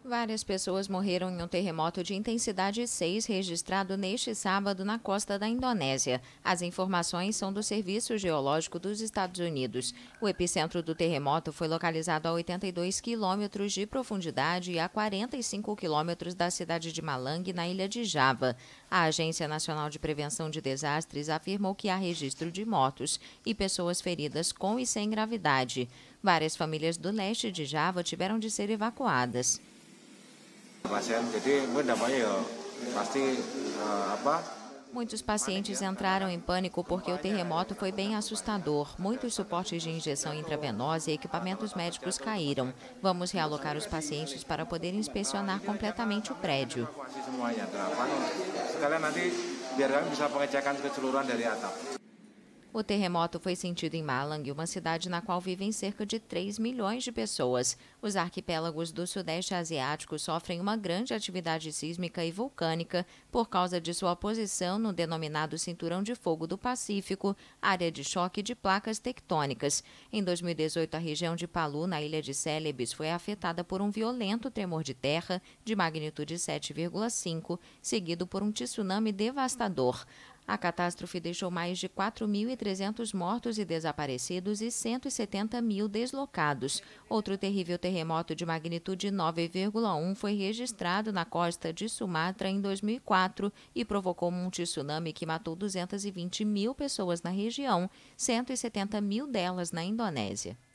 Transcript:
Várias pessoas morreram em um terremoto de intensidade 6 registrado neste sábado na costa da Indonésia. As informações são do Serviço Geológico dos Estados Unidos. O epicentro do terremoto foi localizado a 82 quilômetros de profundidade e a 45 quilômetros da cidade de Malang, na ilha de Java. A Agência Nacional de Prevenção de Desastres afirmou que há registro de mortos e pessoas feridas com e sem gravidade. Várias famílias do leste de Java tiveram de ser evacuadas. Muitos pacientes entraram em pânico porque o terremoto foi bem assustador. Muitos suportes de injeção intravenosa e equipamentos médicos caíram. Vamos realocar os pacientes para poder inspecionar completamente o prédio. O terremoto foi sentido em Malang, uma cidade na qual vivem cerca de 3 milhões de pessoas. Os arquipélagos do Sudeste Asiático sofrem uma grande atividade sísmica e vulcânica por causa de sua posição no denominado Cinturão de Fogo do Pacífico, área de choque de placas tectônicas. Em 2018, a região de Palu, na ilha de Celebes, foi afetada por um violento tremor de terra de magnitude 7,5, seguido por um tsunami devastador. A catástrofe deixou mais de 4.300 mortos e desaparecidos e 170 mil deslocados. Outro terrível terremoto de magnitude 9,1 foi registrado na costa de Sumatra em 2004 e provocou um tsunami que matou 220 mil pessoas na região, 170 mil delas na Indonésia.